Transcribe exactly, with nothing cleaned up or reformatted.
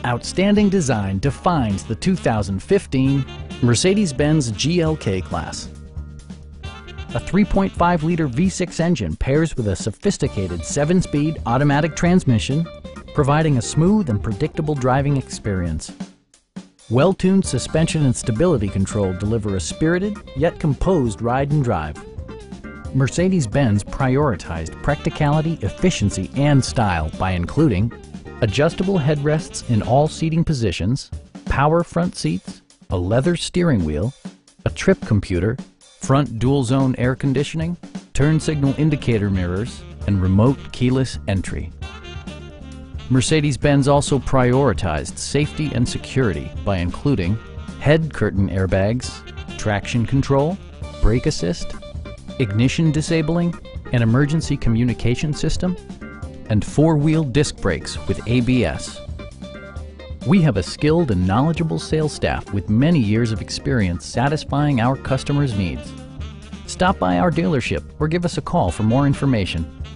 Outstanding design defines the two thousand fifteen Mercedes-Benz G L K class. A three point five liter V six engine pairs with a sophisticated seven speed automatic transmission, providing a smooth and predictable driving experience. Well-tuned suspension and stability control deliver a spirited yet composed ride and drive. Mercedes-Benz prioritized practicality, efficiency, and style by including adjustable headrests in all seating positions, power front seats, a leather steering wheel, a trip computer, front dual-zone air conditioning, turn signal indicator mirrors, and remote keyless entry. Mercedes-Benz also prioritized safety and security by including head curtain airbags, traction control, brake assist, ignition disabling, an emergency communication system, and four-wheel disc brakes with A B S. We have a skilled and knowledgeable sales staff with many years of experience satisfying our customers' needs. Stop by our dealership or give us a call for more information.